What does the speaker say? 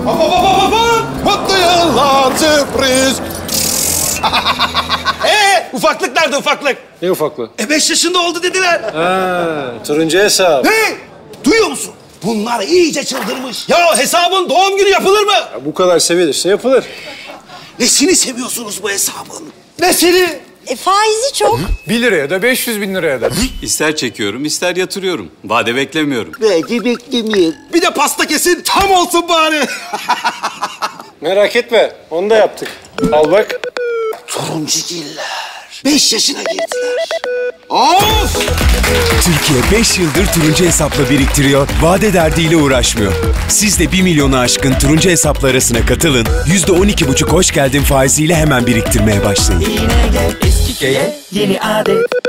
Mutlu yıllar sürpriz. Ufaklık nerede ufaklık? Ne ufaklığı? 5 yaşında oldu dediler. Turuncu hesap. Duyuyor musun? Bunlar iyice çıldırmış. Ya hesabın doğum günü yapılır mı? Ya bu kadar sevilirse yapılır. Nesini seviyorsunuz bu hesabın? Nesini? Faizi çok. 1 liraya da 500 bin liraya da. İster çekiyorum, ister yatırıyorum. Vade beklemiyorum. Bence beklemeyin. Bir de pasta kesin tam olsun bari. Merak etme, onu da yaptık. Al bak. Turuncugiller 5 yaşına girdiler. Of! Türkiye 5 yıldır turuncu hesapla biriktiriyor, vade derdiyle uğraşmıyor. Siz de 1 milyonu aşkın turuncu hesaplı arasına katılın, %12,5 hoş geldin faiziyle hemen biriktirmeye başlayın. Yine gel eski köye yeni adet.